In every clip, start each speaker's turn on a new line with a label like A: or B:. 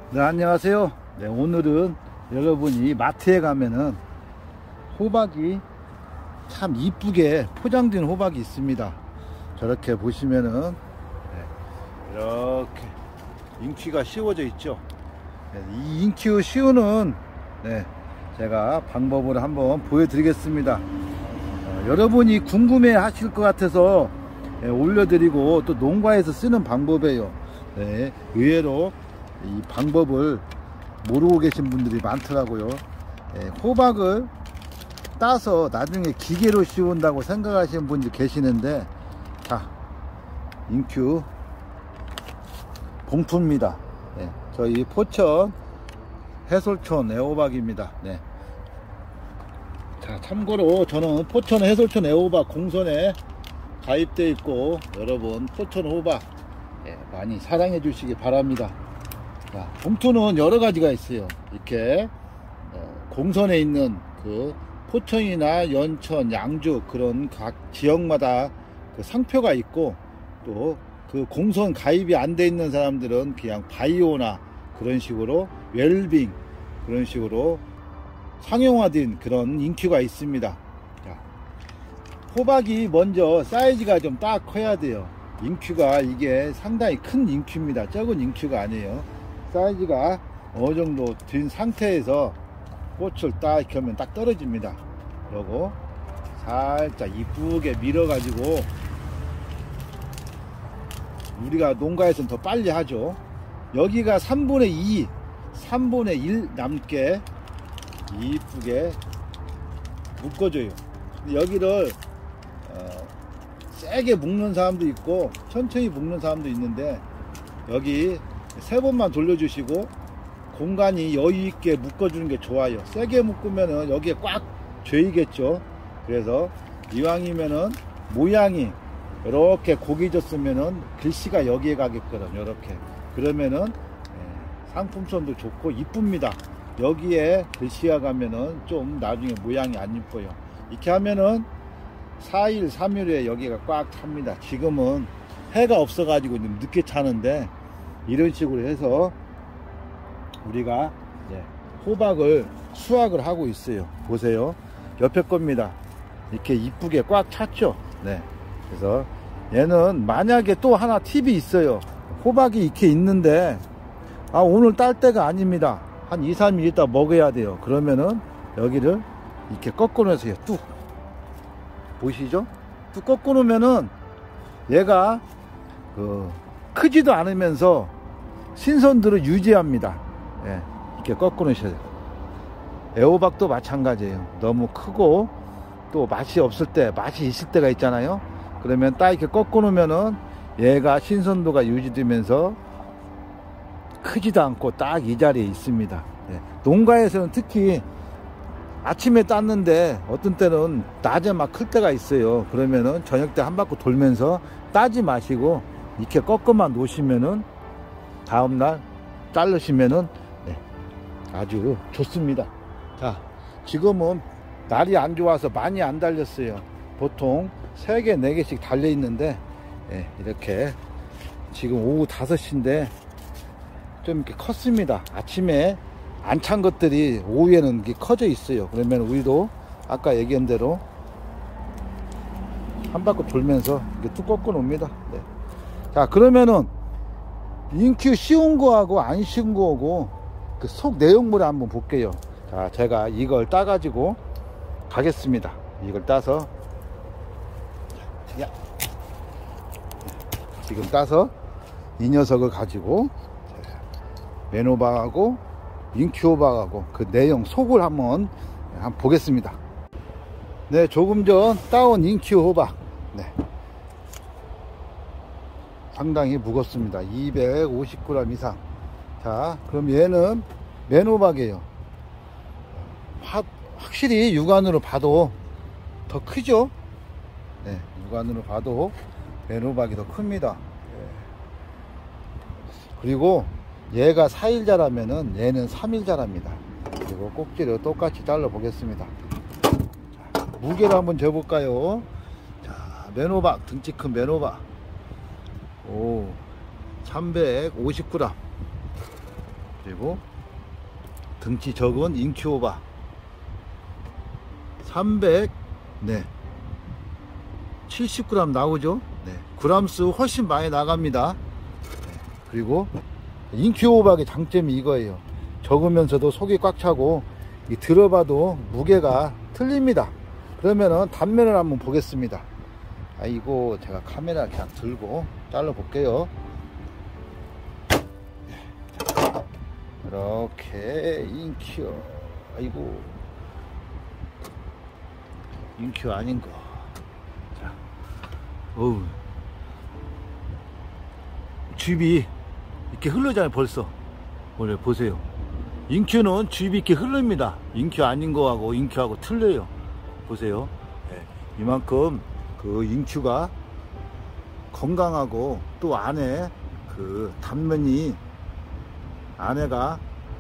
A: 네, 안녕하세요. 네, 오늘은 여러분이 마트에 가면은 호박이 참 이쁘게 포장된 호박이 있습니다. 저렇게 보시면은 이렇게 잉큐가 씌워져 있죠. 이 잉큐 씌우는 제가 방법을 한번 보여드리겠습니다. 여러분이 궁금해 하실 것 같아서 올려드리고, 또 농가에서 쓰는 방법이에요. 의외로 이 방법을 모르고 계신 분들이 많더라고요. 호박을 따서 나중에 기계로 씌운다고 생각하시는 분들이 계시는데, 자, 잉큐 봉투입니다. 저희 포천 해솔촌 애호박입니다. 자, 참고로 저는 포천 해솔촌 애호박 공선에 가입되어 있고, 여러분 포천 호박 많이 사랑해 주시기 바랍니다. 자, 봉투는 여러 가지가 있어요. 이렇게 공선에 있는 그 포천이나 연천, 양주 그런 각 지역마다 그 상표가 있고, 또 그 공선 가입이 안 돼 있는 사람들은 그냥 바이오나 그런 식으로 웰빙 그런 식으로 상용화된 그런 잉큐가 있습니다. 자, 호박이 먼저 사이즈가 좀 딱 커야 돼요. 잉큐가 이게 상당히 큰 잉큐입니다. 적은 잉큐가 아니에요. 사이즈가 어느 정도 된 상태에서 꽃을 딱 이렇게 하면 딱 떨어집니다. 그리고 살짝 이쁘게 밀어 가지고, 우리가 농가에서는 더 빨리 하죠. 여기가 3분의 2 3분의 1 남게 이쁘게 묶어줘요. 여기를 세게 묶는 사람도 있고 천천히 묶는 사람도 있는데, 여기 3번만 돌려주시고 공간이 여유있게 묶어주는 게 좋아요. 세게 묶으면은 여기에 꽉 조이겠죠. 그래서 이왕이면은 모양이 이렇게 고기 졌으면은 글씨가 여기에 가게끔 이렇게, 그러면은 상품성도 좋고 이쁩니다. 여기에 글씨가 가면은 좀 나중에 모양이 안 이뻐요. 이렇게 하면은 4일 3일에 여기가 꽉 찹니다. 지금은 해가 없어 가지고 좀 늦게 차는데, 이런 식으로 해서 우리가 호박을 수확을 하고 있어요. 보세요. 옆에 겁니다. 이렇게 이쁘게 꽉 찼죠. 그래서 얘는 만약에 또 하나 팁이 있어요. 호박이 이렇게 있는데 오늘 딸 때가 아닙니다. 한 2, 3일 있다 먹어야 돼요. 그러면은 여기를 이렇게 꺾어 놓으세요. 뚝 보이시죠? 뚝 꺾어 놓으면은 얘가 크지도 않으면서 신선도를 유지합니다. 이렇게 꺾어 놓으셔야 돼요. 애호박도 마찬가지예요. 너무 크고 또 맛이 없을 때, 맛이 있을 때가 있잖아요. 그러면 딱 이렇게 꺾어 놓으면은 얘가 신선도가 유지되면서 크지도 않고 딱 이 자리에 있습니다. 농가에서는 특히 아침에 땄는데 어떤 때는 낮에 막 클 때가 있어요. 그러면은 저녁 때 한 바퀴 돌면서 따지 마시고 이렇게 꺾어만 놓으시면은 다음날 자르시면은 아주 좋습니다. 자, 지금은 날이 안 좋아서 많이 안 달렸어요. 보통 3개 4개씩 달려 있는데, 이렇게 지금 오후 5시인데 좀 이렇게 컸습니다. 아침에 안 찬 것들이 오후에는 이렇게 커져 있어요. 그러면 우리도 아까 얘기한 대로 한 바퀴 돌면서 이렇게 뚝 꺾어 놓습니다. 자, 그러면은 잉큐 씌운 거하고 안 씌운 거하고 그 속 내용물을 한번 볼게요. 자, 제가 이걸 따 가지고 가겠습니다. 이걸 따서 지금 따서 이 녀석을 가지고 맨호박하고 잉큐 호박하고 그 내용 속을 한번 보겠습니다. 조금 전 따온 잉큐 호박 상당히 무겁습니다. 250g 이상. 자, 그럼 얘는 맨호박이에요. 확실히 육안으로 봐도 더 크죠. 육안으로 봐도 맨호박이 더 큽니다. 그리고 얘가 4일 자라면은 얘는 3일 자랍니다. 그리고 꼭지를 똑같이 잘라 보겠습니다. 자, 무게를 한번 재볼까요? 자, 맨호박, 등치 큰 맨호박. 350g. 그리고 등치 적은 인큐호박 300, 네, 70g 나오죠. 네, 그람수 훨씬 많이 나갑니다. 네, 그리고 인큐호박의 장점이 이거예요. 적으면서도 속이 꽉 차고 이 들어봐도 무게가 틀립니다. 그러면은 단면을 한번 보겠습니다. 아이고, 제가 카메라 그냥 들고 잘라 볼게요. 이렇게 인큐, 아이고, 인큐 아닌 거. 자, 어우, 즙이 이렇게 흐르잖아요. 벌써 오늘 보세요. 인큐는 즙이 이렇게 흐릅니다. 인큐 아닌 거하고 인큐하고 틀려요. 보세요. 네, 이만큼 그 인큐가 건강하고 또 안에 그 단면이 안에가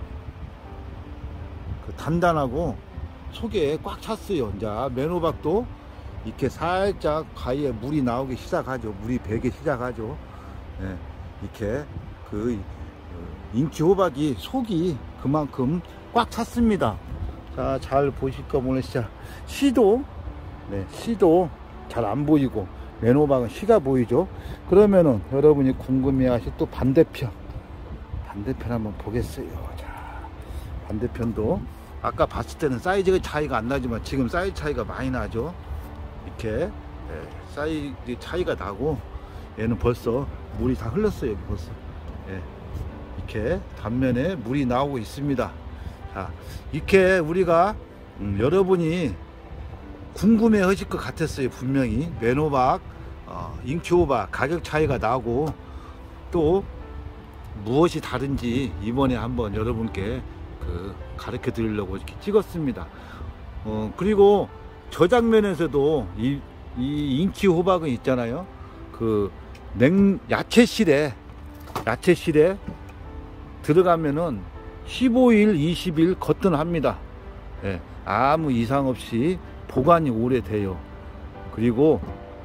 A: 그 단단하고 속에 꽉 찼어요. 이제 맨호박도 이렇게 살짝 가위에 물이 나오기 시작하죠. 물이 배기 시작하죠. 네, 이렇게 그 인큐호박이 속이 그만큼 꽉 찼습니다. 자, 잘 보실까 모르겠어요. 씨도, 네, 씨도 잘 안 보이고 맨호박은 씨가 보이죠. 그러면은 여러분이 궁금해하실 또 반대편 한번 보겠어요. 자, 반대편도 아까 봤을 때는 사이즈가 차이가 안 나지만 지금 사이즈 차이가 많이 나죠. 이렇게 사이즈 차이가 나고 얘는 벌써 물이 다 흘렀어요. 벌써 이렇게 단면에 물이 나오고 있습니다. 자, 이렇게 우리가 여러분이 궁금해 하실 것 같았어요. 분명히 맨호박, 인큐호박 가격 차이가 나고 또 무엇이 다른지 이번에 한번 여러분께 가르쳐 드리려고 이렇게 찍었습니다. 그리고 저 장면에서도 이 인큐호박은 있잖아요. 그 야채실에 들어가면은 15일, 20일 거뜬합니다. 예, 아무 이상 없이 보관이 오래돼요. 그리고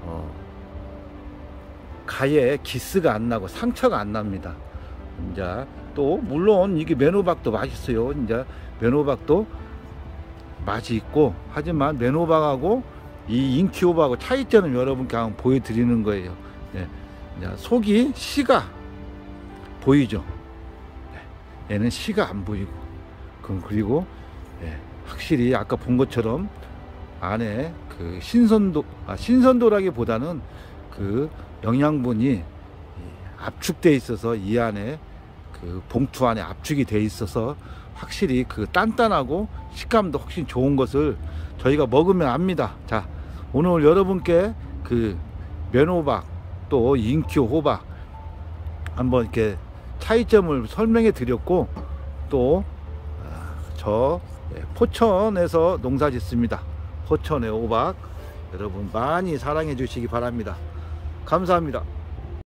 A: 가에 기스가 안 나고 상처가 안 납니다. 이제 또 물론 이게 맨호박도 맛있어요. 이제 맨호박도 맛이 있고 하지만 맨호박하고 이 인큐호박하고 차이점을 여러분께 한번 보여드리는 거예요. 예, 이제 속이 씨가 보이죠. 얘는 씨가 안 보이고 그리고 확실히 아까 본 것처럼 안에 그 신선도라기보다는 그 영양분이 압축되어 있어서 이 안에 그 봉투 안에 압축이 되어 있어서 확실히 그 단단하고 식감도 훨씬 좋은 것을 저희가 먹으면 압니다. 자, 오늘 여러분께 그 맨호박 또 인큐호박 한번 이렇게 차이점을 설명해 드렸고 또 저 포천에서 농사 짓습니다. 포천의 호박 여러분 많이 사랑해 주시기 바랍니다. 감사합니다.